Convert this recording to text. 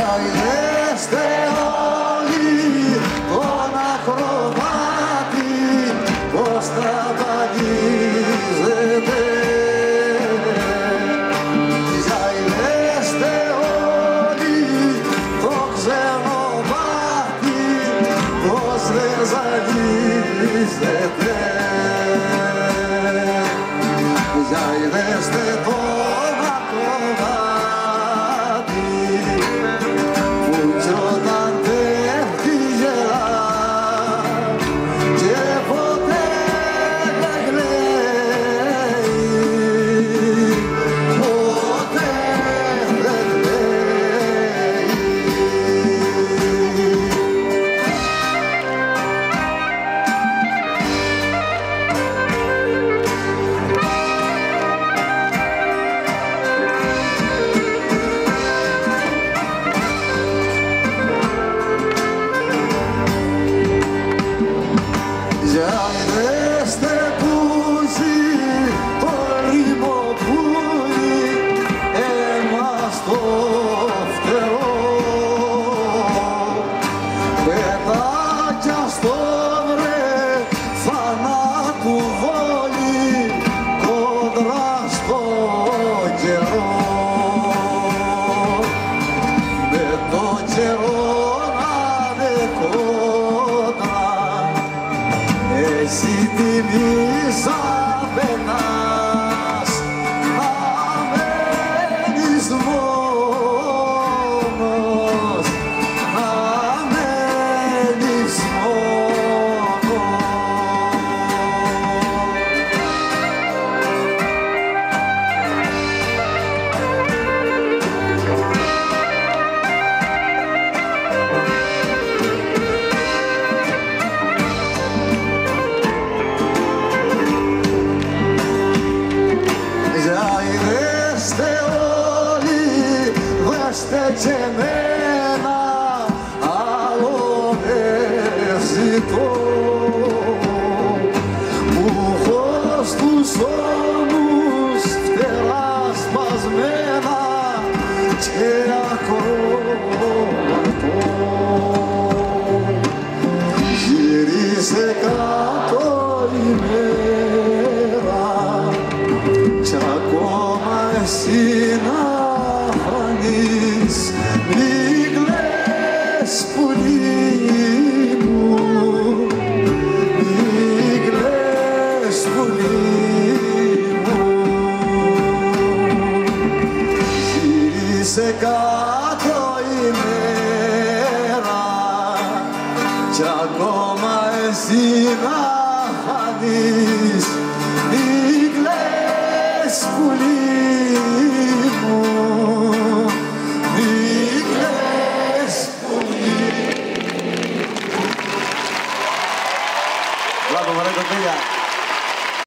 Ζαϊδέστε όλοι τον ακροβάτη πως τραγανίζεται. Ζαϊδέστε όλοι το ξενοβάτη πως δεν ζαλίζεται. Ζαϊδέστε τον ακροβάτη που κι όταν πέφτει γελά και ποτέ δεν κλαίει, ποτέ δεν κλαίει. Ζαϊδέστε πούζι το ρημοπούλι αίμα στο φτερό, πετάκια στο βρε θανάτου βόλι κόντρα στο καιρό. Με το καιρό να είναι κόντρα εσύ τη μίσα πετάς, να μένεις μόνος, να μένεις μόνος. Ζαϊδέστε όλοι, δέστε και εμένα, άλλο δεν ζητώ, που έχω στους ώμους φτερά σπασμένα και ακροατώ. Γύρισε κάτω η μέρα κι ακόμα εσύ να φανείς, μη κλαις πουλί μου, μη κλαις πουλί μου. Γύρισε κάτω η μέρα κι ακόμα εσύ να φανείς, μη κλαις πουλί.